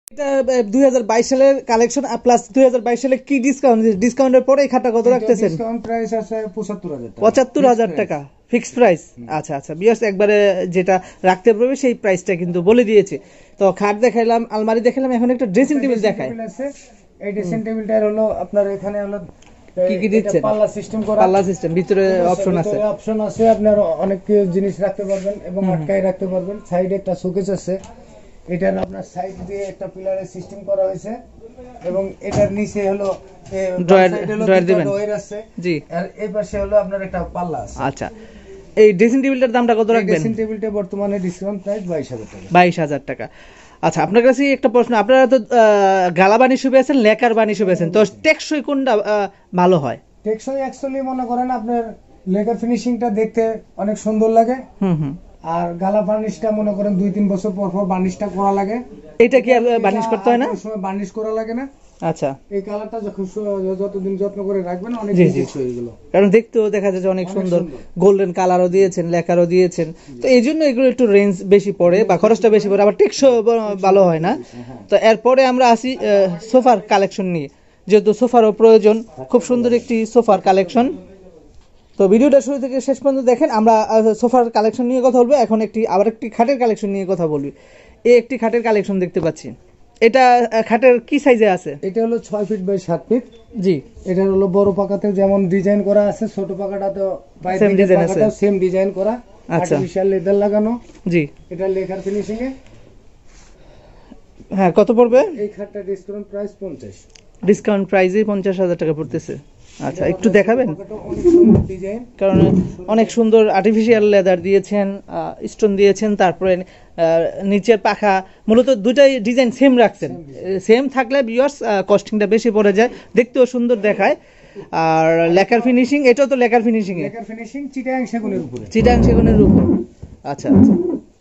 এটা 2022 সালের collection plus 2022 সালে কি ডিসকাউন্টের পরে এই খাটটা কত রাখতেছেন? ডিসকাউন্ট প্রাইস আছে 75000 টাকা। 75000 টাকা ফিক্সড প্রাইস। আচ্ছা আচ্ছা ভিউয়ার্স, একবারে যেটা রাখতে পারবে সেই প্রাইসটা কিন্তু বলে দিয়েছে। তো খাট দেখাইলাম, আলমারি দেখাইলাম, এখন একটা ড্রেসিং টেবিল দেখায়। এই ড্রেসিং টেবিলটার হলো আপনার এখানে হলো কি কি দিচ্ছেন? পাল্লা সিস্টেম করা, পাল্লা সিস্টেম, ভিতরে অপশন আছে, অপশন আছে, আপনার অনেক জিনিস রাখতে পারবেন এবং আটকায় রাখতে পারবেন। সাইডে একটা শোকেস আছে, এটার আপনার সাইড দিয়ে একটা পিলারের সিস্টেম করা হয়েছে এবং এটার নিচে হলো ড্রয়ার দিবেন আছে জি, আর এই পাশে হলো আপনার একটা পাল্লা আছে। আচ্ছা, এই ড্রেসিং টেবিলটার দামটা কত রাখবেন? ড্রেসিং টেবিলটা বর্তমানে ডিসকাউন্ট প্রাইস 22000 টাকা। 22000 টাকা। আচ্ছা, আপনার কাছে একটা প্রশ্ন, আপনারা তো গালা বানিশ পেয়েছেন, লেকার বানিশ পেয়েছেন, তো টেকসই কোনটা ভালো হয়? টেকসই অ্যাকচুয়ালি মনে করেন আপনার লেকার ফিনিশিংটা দেখতে অনেক সুন্দর লাগে, আর গালা বার্নিশটা মনে করেন 2-3 বছর পর পর বার্নিশটা করা লাগে। এটা কি আর বার্নিশ করতে হয় না? সময় বার্নিশ করা লাগে না। আচ্ছা, এই কালারটা যতদিন যত্ন করে রাখবেন অনেক টেকসই এগুলো, কারণ দেখতেও দেখা যাচ্ছে অনেক সুন্দর, গোল্ডেন কালারও দিয়েছেন, লেকারও দিয়েছেন, তো এই জন্য এগুলো একটু রেঞ্জ বেশি পড়ে বা খরচটা বেশি পড়ে, আবার টেকসই ভালো হয় না। তো এরপরে আমরা আসি সোফার কালেকশন নিয়ে, যেহেতু সোফারও প্রয়োজন, খুব সুন্দর একটি সোফার কালেকশন। তো ভিডিওটা শুরু থেকে শেষ পর্যন্ত দেখেন। আমরা সোফার কালেকশন নিয়ে কথা বলবো, এখন আবার একটি খাটের কালেকশন নিয়ে কথা বলবি। এই একটি খাটের কালেকশন দেখতে পাচ্ছি, এটা খাটের কি সাইজে আছে? এটা হলো 6 ফিট বাই 7 ফিট জি। এটা হলো বড় পাকাতেও যেমন ডিজাইন করা আছে, ছোট পাকাটাতেও সেম ডিজাইন আছে, সেম ডিজাইন করা, আর্টিফিশিয়াল লেদার লাগানো। জি। এটা লেখার ফিনিশিং এ। হ্যাঁ, কত পড়বে? এই খাটটা ডিসকাউন্ট প্রাইস 50। ডিসকাউন্ট প্রাইসে 50000 টাকা পড়তেছে। আচ্ছা, একটু দেখাবেন? কারণ অনেক সুন্দর আর্টিফিশিয়াল লেদার দিয়েছেন, স্টোন দিয়েছেন, তারপরে নিচের পাখা, মূলত দুটাই ডিজাইন সেম রাখছেন। সেম থাকলে ভিউয়ার্স কস্টিংটা বেশি পড়ে যায়, দেখতেও সুন্দর দেখায়। আর লেকার ফিনিশিং, এটাও তো লেকার ফিনিশিং এ, লেকার ফিনিশিং চিটাগাং সেগুনের উপরে, চিটাগাং সেগুনের উপর। আচ্ছা আচ্ছা,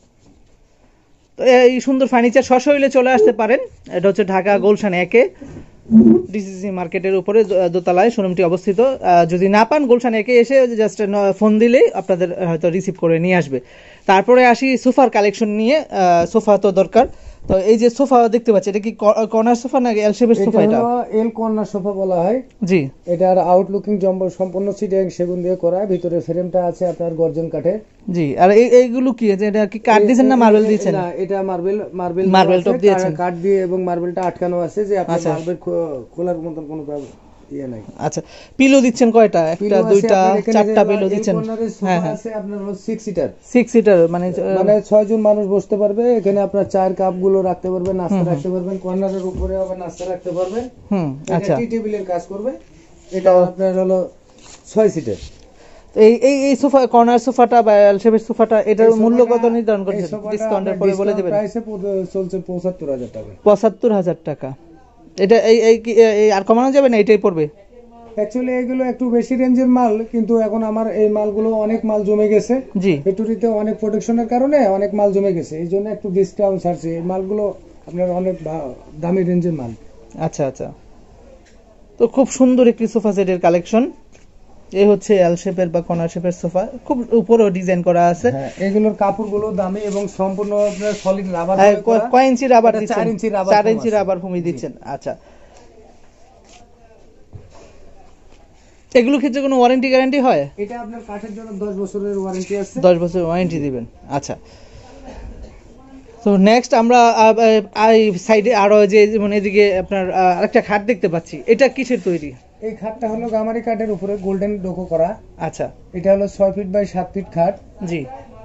তো এই সুন্দর ফার্নিচার সশরীরে চলে আসতে পারেন। এটা হচ্ছে ঢাকা গুলশান 1-এ ডিসিসি মার্কেটের উপরে দোতলায় শোরুমটি অবস্থিত। যদি না পান, গুলশান 1-এ এসে জাস্ট ফোন দিলেই আপনাদের হয়তো রিসিভ করে নিয়ে আসবে। তারপরে আসি সোফার কালেকশন নিয়ে। সোফা তো দরকার, তো এই যে সোফা দেখতে পাচ্ছি, এটা কি কর্নার সোফা নাকি এল শেপের সোফা? এটা এল কর্নার সোফা বলা হয়। জি। এটার আউটলুকিং সম্পূর্ণ চিটাগাং সেগুন দিয়ে করা, ভিতরে ফ্রেমটা আছে আপনার গর্জন কাঠের। জি। আর এইগুলো কি, এটা কি কাঠ দিয়েছেন না মার্বেল দিয়েছেন? না, এটা মার্বেল টপ দিয়েছেন, কাঠ দিয়ে, এবং মার্বেলটা আটকানো আছে, যে আপনি মার্বেল খোলার মতন কোনো ইয়ে নাই। আচ্ছা, পিলো দিচ্ছেন কয়টা? একটা, দুইটা, চারটা পিলো দিচ্ছেন? হ্যাঁ হ্যাঁ, আছে আপনার 6 সিটার। 6 সিটার মানে 6 জন মানুষ বসতে পারবে। এখানে আপনার চায়ের কাপ গুলো রাখতে পারবেন, নাস্তা রাখতে পারবেন, কর্নারের উপরে আবার নাস্তা রাখতে পারবেন। আচ্ছা, টি টেবিলের কাজ করবে। এটা আপনার হলো 6 সিটার। এই এই এই সোফা, কর্নার সোফাটা বা এল শেপের সোফাটা, এটার মূল্য কত নির্ধারণ করেছেন? ডিসকাউন্টের পরে বলে দিবেন। প্রাইসে চলছে 75000 টাকা। 75000 টাকা। এটা এই আর কমানো যাবে না? এটাই পড়বে। অ্যাকচুয়ালি এগুলো একটু বেশি রেঞ্জের মাল, কিন্তু এখন আমার এই মালগুলো অনেক মাল জমে গেছে। জি। ফ্যাক্টরিতে অনেক প্রোডাকশনের কারণে অনেক মাল জমে গেছে, এই জন্য একটু ডিসকাউন্ট ছাড়ছে। এই মালগুলো আপনার অনেক দামি রেঞ্জের মাল। আচ্ছা আচ্ছা, তো খুব সুন্দর একটি সোফা সেটের কালেকশন। এই হচ্ছে এল শেপের বা কর্নার শেপের সোফা, খুব উপরেও ডিজাইন করা আছে। হ্যাঁ, এগুলোর কাপড়গুলো দামি এবং সম্পূর্ণ আপনার সলিড রাবার। কয় ইঞ্চি রাবার দিচ্ছেন? 4 ইঞ্চি রাবার। 4 ইঞ্চি রাবার ভূমি দিচ্ছেন। আচ্ছা, এগুলোর ক্ষেত্রে কোনো ওয়ারেন্টি গ্যারান্টি হয়? এটা আপনার কাঠের জন্য 10 বছরের ওয়ারেন্টি আছে। 10 বছরের ওয়ারেন্টি দিবেন। আচ্ছা, তো নেক্সট আমরা এই সাইডে আরো যে যেমন এদিকে আপনার আরেকটা খাট দেখতে পাচ্ছি, এটা কিসের তৈরি? এই খাটটা হলো গামারি কাঠের উপরে গোল্ডেন ডোকো করা। আচ্ছা, এটা হলো 6 ফিট বাই 7 ফিট খাট। জি।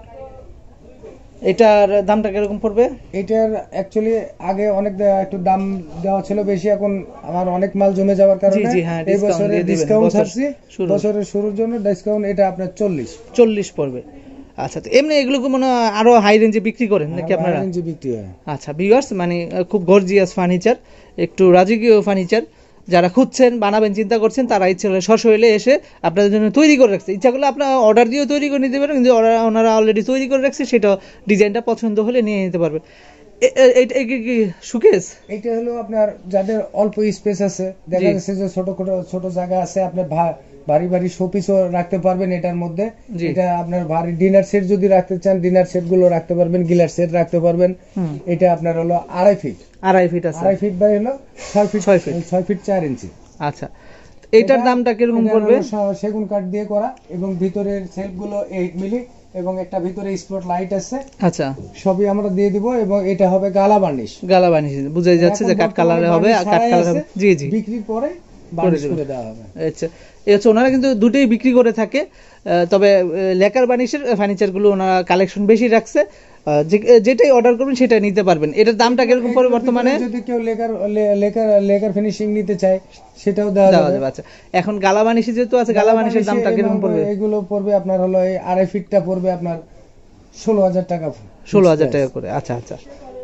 এটার দামটা কিরকম পড়বে? এটার অ্যাকচুয়ালি আগে অনেক একটু দাম দেওয়া ছিল বেশি, এখন আমার অনেক মাল জমে যাওয়ার কারণে এই বছরে ডিসকাউন্ট ছাড়ছি। বছরের শুরুর জন্য ডিসকাউন্ট, এটা আপনার 40 পড়বে। আচ্ছা, তো এমনি এগুলো কি মনে আরো হাই রেঞ্জে বিক্রি করেন নাকি আপনারা? হাই রেঞ্জে বিক্রি হয়। আচ্ছা ভিউয়ার্স, মানে খুব গর্জিয়াস ফার্নিচার, একটু রাজকীয় ফার্নিচার, যারা খুঁজছেন, বানাবেন চিন্তা করছেন, তারা ইচ্ছে হলে সশরীরে এসে আপনাদের জন্য তৈরি করে রাখছে। ইচ্ছা করলে আপনারা অর্ডার দিয়েও তৈরি করে নিতে পারেন, কিন্তু ওনারা অলরেডি তৈরি করে রাখছে, সেটা ডিজাইনটা পছন্দ হলে নিয়ে নিতে পারবেন। এটা কি সুকেস? এটা হলো আপনার যাদের অল্প স্পেস আছে, দেখা যাচ্ছে যে ছোট জায়গা আছে, আপনি ভারী ভারী শোপিসও রাখতে পারবেন এটার মধ্যে। জি। এটা আপনার ভারী ডিনার সেট যদি রাখতে চান, ডিনার সেট গুলো রাখতে পারবেন, গিলার সেট রাখতে পারবেন। এটা আপনার হলো 2.5 ফিট। 2.5 ফিট আছে। 2.5 ফিট বাই হলো 6 ফিট। 6 ফিট 4 ইঞ্চি। আচ্ছা, এটার দামটা কিরকম পড়বে? সেগুন কাঠ দিয়ে করা এবং ভিতরের সেলফ গুলো 8 মিলি এবং একটা ভিতরে স্পট লাইট আছে। আচ্ছা, সবই আমরা দিয়ে দিব এবং এটা হবে গালা বার্নিশ। গালা বার্নিশ বুঝাই যাচ্ছে যে কাঠ কালারে হবে আর কাঠ কালার হবে। জি জি, বিক্রির পরে বার্নিশ করে দেওয়া হবে। আচ্ছা, এই হচ্ছে ওনারা কিন্তু দুটোই বিক্রি করে থাকে, তবে লেকার বার্নিশের ফার্নিচার গুলো ওনারা কালেকশন বেশি রাখছে। যেটাই অর্ডার করবেন সেটাই নিতে পারবেন। এটার দামটা কিরকম পড়বে বর্তমানে? যদি কেউ লেকার ফিনিশিং নিতে চায় সেটাও দেওয়া যাবে। আচ্ছা, এখন গালা বার্নিশ যেহেতু আছে, গালা বার্নিশের দামটা কিরকম পড়বে? এগুলো পড়বে আপনার হলো এই 2.5 ফিটটা পড়বে আপনার 16,000 টাকা। 16,000 টাকা করে। আচ্ছা আচ্ছা,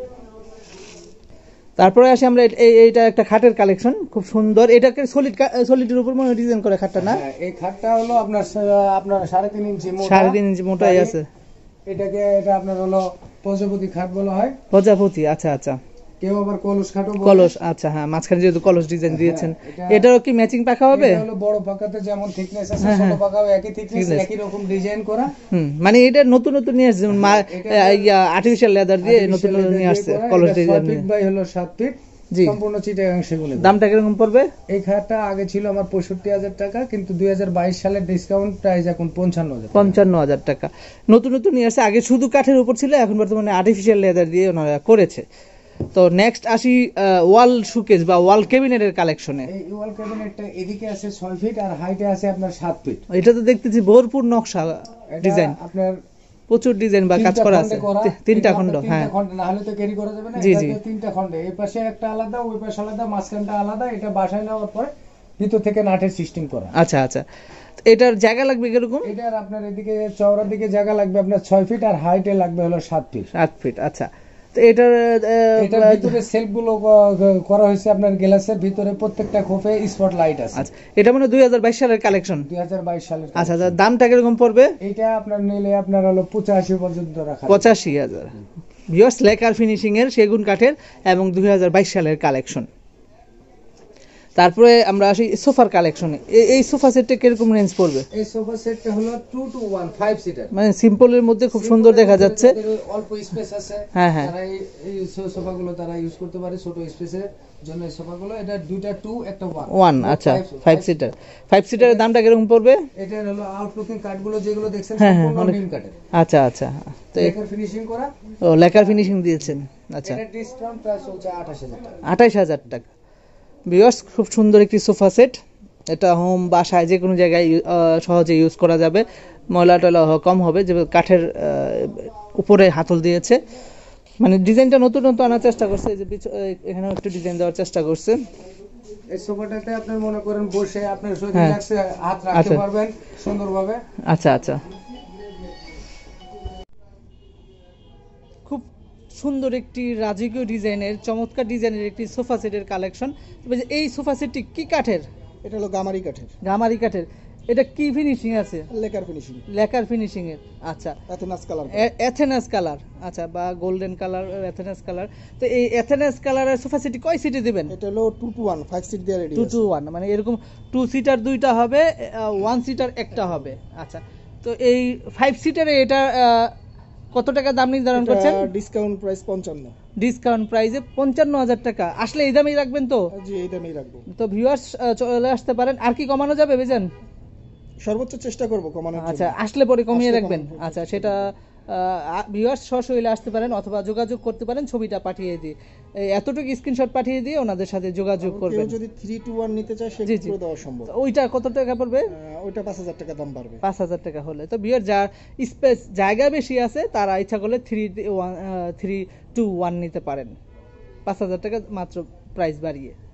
তারপরে আসি আমরা এইটা একটা খাটের কালেকশন, খুব সুন্দর। এটাকে সলিডের উপর মনে ডিজাইন করে খাটটা না? এই খাটটা হলো আপনার 3.5 ইঞ্চি মোটা। 3.5 ইঞ্চি মোটাই আছে। এটা আপনার হলো প্রজাপতি খাট বলা হয়। প্রজাপতি, আচ্ছা আচ্ছা। কেউ আবার কলস খাটও বলে। কলস, আচ্ছা, হ্যাঁ, মাঝখানে যেহেতু কলস ডিজাইন দিয়েছেন। এটারও কি ম্যাচিং পাখা হবে? এটা হলো বড় পাকাতে যেমন থিকনেস আছে, ছোট পাকাও একই থিকনেস, একই রকম ডিজাইন করা। মানে এটা নতুন নতুন নিয়ে আসছে, আর্টিফিশিয়াল লেদার দিয়ে নতুন নতুন নিয়ে আসছে কলস ডিজাইন। 6 ফিট বাই হলো 7 ফিট, সম্পূর্ণ চিটাগাং সেগুন। দামটা কিরকম পড়বে? এই খাটটা আগে ছিল আমার 65,000 টাকা, কিন্তু 2022 সালের ডিসকাউন্ট প্রাইস এখন 55,000 টাকা। নতুন নতুন নিয়ে আসছে, আগে শুধু কাঠের উপর ছিল, এখন বর্তমানে আর্টিফিশিয়াল লেদার দিয়ে ওনারা করেছে। তো নেক্সট আসি ওয়াল শোকেস বা ওয়াল ক্যাবিনেটের কালেকশনে। এই ওয়াল ক্যাবিনেটটা এদিকে আছে 6 ফিট আর হাইটে আছে আপনার 7 ফিট। এটা তো দেখতেছি ভরপুর নকশা ডিজাইন, আপনার প্রচুর ডিজাইন বা কাজ করা আছে। 3টা খণ্ড, হ্যাঁ, না হলে তো ক্যারি করা যাবে না। জি জি, 3টা খণ্ডে, এই পাশে একটা আলাদা, ওই পাশে আলাদা, মাঝখানটা আলাদা। এটা বাসায় নেওয়ার পরে ভিতর থেকে নাটের সিস্টেম করা। আচ্ছা আচ্ছা, এটার জায়গা লাগবে কিরকম? এটার আপনার এদিকে চওড়ার দিকে জায়গা লাগবে আপনার 6 ফিট আর হাইটে লাগবে হলো 7 ফিট। 7 ফিট, আচ্ছা। তো এটার ভিতরে সেলফ গুলো করা হয়েছে আপনার গ্লাসের ভিতরে, প্রত্যেকটা খোপে স্পট লাইট আছে। আচ্ছা, এটা মানে 2022 সালের কালেকশন। 2022 সালের। আচ্ছা, দামটা কিরকম পড়বে? এটা আপনার নিলে আপনার হলো 85 পর্যন্ত রাখা। 85,000। ভিউয়ার্স, লেকার ফিনিশিং এর সেগুন কাঠের এবং 2022 সালের কালেকশন। তারপরে আমরা আসি সোফার কালেকশনে। এই সোফা সেটটা কিরকম রেঞ্জ পড়বে? এই সোফা সেটটা হলো 2 to 1 5 সিটার, মানে সিম্পলের মধ্যে খুব সুন্দর দেখা যাচ্ছে। অল্প স্পেস আছে। হ্যাঁ হ্যাঁ, তারা এই সোফাগুলো তারা ইউজ করতে পারে ছোট স্পেসের জন্য। এই সোফাগুলো এটা দুইটা 2 একটা 1। আচ্ছা, 5 সিটার। 5 সিটারের দামটা কিরকম পড়বে? এটা হলো আউটলুকিং কাঠগুলো যেগুলো দেখছেন সম্পূর্ণ নিম কাঠের। আচ্ছা আচ্ছা, তো লেকার ফিনিশিং করা। ও, লেকার ফিনিশিং দিয়েছেন। আচ্ছা, এটা ডিসকাউন্ট প্রাইস হচ্ছে 28,000 টাকা। 28,000 টাকা। ভিউয়ার্স, খুব সুন্দর একটি সোফা সেট। এটা হোম বাসায় যে কোনো জায়গায় সহজে ইউজ করা যাবে, ময়লা টয়লা কম হবে। যে কাঠের উপরে হাতল দিয়েছে, মানে ডিজাইনটা নতুন নতুন আনার চেষ্টা করছে। এই যে এখানেও একটু ডিজাইন দেওয়ার চেষ্টা করছে। এই সোফাটাতে আপনি মনে করেন বসে আপনার রিল্যাক্সে হাত রাখতে পারবেন সুন্দরভাবে। আচ্ছা আচ্ছা, খুব সুন্দর একটি রাজকীয় ডিজাইনের, চমৎকার ডিজাইনের একটি সোফা সেটের কালেকশন। তবে এই সোফা সেটটি কি কাঠের? এটা হলো গামারি কাঠের। গামারি কাঠের। এটা কি ফিনিশিং আছে? Lacquer finishing. লেকার ফিনিশিং এর। আচ্ছা, এথেনাস কালার। এথেনাস কালার, আচ্ছা, বা গোল্ডেন কালার, এথেনাস কালার। তো এই এথেনাস কালারের সোফা সেটটি কয় সিটে দিবেন? এটা হলো 2 to 1 5 সিট দিয়ে রেডি। 2 to 1, মানে এরকম 2 সিটার দুইটা হবে, 1 সিটার একটা হবে। আচ্ছা, তো এই 5 সিটারে এটা কত টাকা দাম নির্ধারণ করছেন? Discount price 55। ডিসকাউন্ট প্রাইসে 55,000 টাকা। আসলে এই দামেই রাখবেন তো? জি, এই দামেই রাখবো। তো ভিউয়ার্স, চলে আসতে পারেন। আর কি কমানো যাবে বেজান? সর্বোচ্চ চেষ্টা করব কমানোর। আচ্ছা, আসলে পরে কমিয়ে রাখবেন। আচ্ছা, সেটা ভিউয়ার্স সরাসরি আসতে পারেন অথবা যোগাযোগ করতে পারেন, ছবিটা পাঠিয়ে দিয়ে, এতটুকু স্ক্রিনশট পাঠিয়ে দিয়ে ওনাদের সাথে যোগাযোগ করবেন। যদি 3 to 1 নিতে চায় সেটা দেওয়া সম্ভব। ওইটা কত টাকা পড়বে? ওইটা 5,000 টাকা দাম পড়বে। 5,000 টাকা হলে। তো ভিউয়ার, যার স্পেস জায়গা বেশি আছে তারা ইচ্ছা করলে 3 to 1 নিতে পারেন। 5,000 টাকা মাত্র প্রাইস বাড়িয়ে।